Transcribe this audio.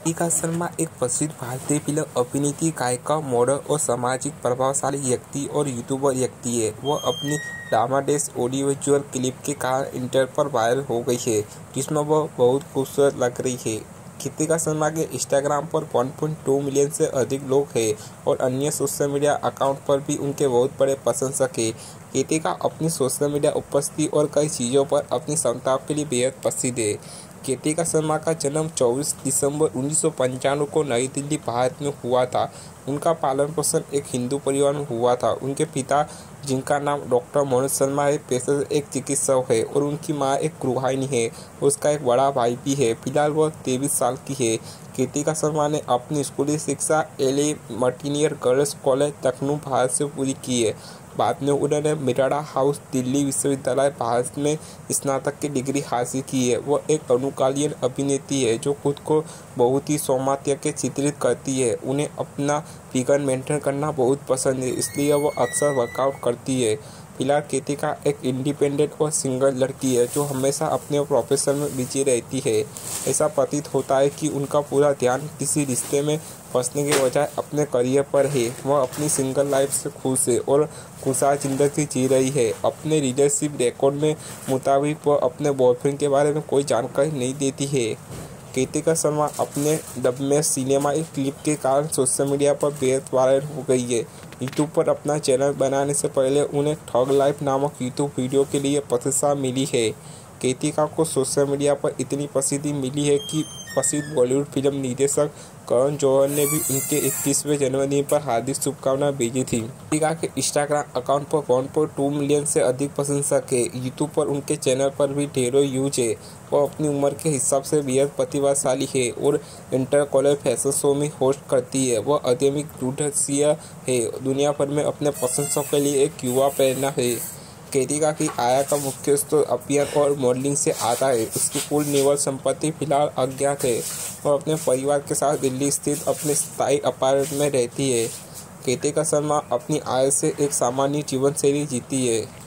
कृतिका शर्मा एक प्रसिद्ध भारतीय फिल्म अभिनेत्री, गायिका, मॉडल और सामाजिक प्रभावशाली व्यक्ति और यूट्यूबर व्यक्ति है। वह अपनी ड्रामाडेस ऑडियोविजुअल क्लिप के कारण इंटरनेट पर वायरल हो गई है, जिसमें वह बहुत खूबसूरत लग रही है। कृतिका शर्मा के इंस्टाग्राम पर 1.2 मिलियन से अधिक लोग हैं और अन्य सोशल मीडिया अकाउंट पर भी उनके बहुत बड़े प्रशंसक हैं। कृतिका अपनी सोशल मीडिया उपस्थिति और कई चीज़ों पर अपनी क्षमताओं के लिए बेहद प्रसिद्ध है। कृतिका शर्मा का जन्म 24 दिसंबर 1995 को नई दिल्ली, भारत में हुआ था। उनका पालन पोषण एक हिंदू परिवार में हुआ था। उनके पिता, जिनका नाम डॉक्टर मनोज शर्मा है, पेशे से एक चिकित्सक है और उनकी मां एक गृहिणी है। उसका एक बड़ा भाई भी है। फिलहाल वह 23 साल की है। कृतिका शर्मा ने अपनी स्कूली शिक्षा LA Martiniere girls college, Lucknow, Bharat से पूरी की है। बाद में उन्होंने मिरांडा हाउस, दिल्ली विश्वविद्यालय, भारत में स्नातक की डिग्री हासिल की है। वह एक अनुकालीन अभिनेत्री है जो खुद को बहुत ही सौम्यता के चित्रित करती है। उन्हें अपना फिगर मेंटेन करना बहुत पसंद है, इसलिए वह अक्सर वर्कआउट करती है। फिलहाल कृतिका एक इंडिपेंडेंट और सिंगल लड़की है जो हमेशा अपने प्रोफेशन में बिजी रहती है। ऐसा प्रतीत होता है कि उनका पूरा ध्यान किसी रिश्ते में फंसने के बजाय अपने करियर पर है। वह अपनी सिंगल लाइफ से खुश है और खुशहाल जिंदगी जी रही है। अपने रिलेशनशिप रिकॉर्ड में मुताबिक वह अपने बॉयफ्रेंड के बारे में कोई जानकारी नहीं देती है। कृतिका शर्मा अपने डब में सिनेमा एक क्लिप के कारण सोशल मीडिया पर बेहद वायरल हो गई है। यूट्यूब पर अपना चैनल बनाने से पहले उन्हें ठग लाइफ नामक यूट्यूब वीडियो के लिए प्रशंसा मिली है। कृतिका को सोशल मीडिया पर इतनी प्रसिद्धि मिली है कि प्रसिद्ध बॉलीवुड फिल्म निर्देशक करण जौहर ने भी उनके 21वें जन्मदिन पर हार्दिक शुभकामनाएं भेजी थी। कृतिका के इंस्टाग्राम अकाउंट पर 1.2 मिलियन से अधिक प्रशंसक है। यूट्यूब पर उनके चैनल पर भी ढेरों यूज है। वह अपनी उम्र के हिसाब से बेहद प्रतिभाशाली है और इंटर कॉलेज फैशन शो में होस्ट करती है। वह अत्यधिक दूरदर्शी है। दुनिया भर में अपने प्रशंसकों के लिए एक युवा प्रेरणा है। कृतिका की आय का मुख्य स्रोत अभिनय और मॉडलिंग से आता है। उसकी कुल निवल संपत्ति फिलहाल अज्ञात है। वह अपने परिवार के साथ दिल्ली स्थित अपने स्थायी अपार्टमेंट में रहती है। कृतिका शर्मा अपनी आय से एक सामान्य जीवन शैली जीती है।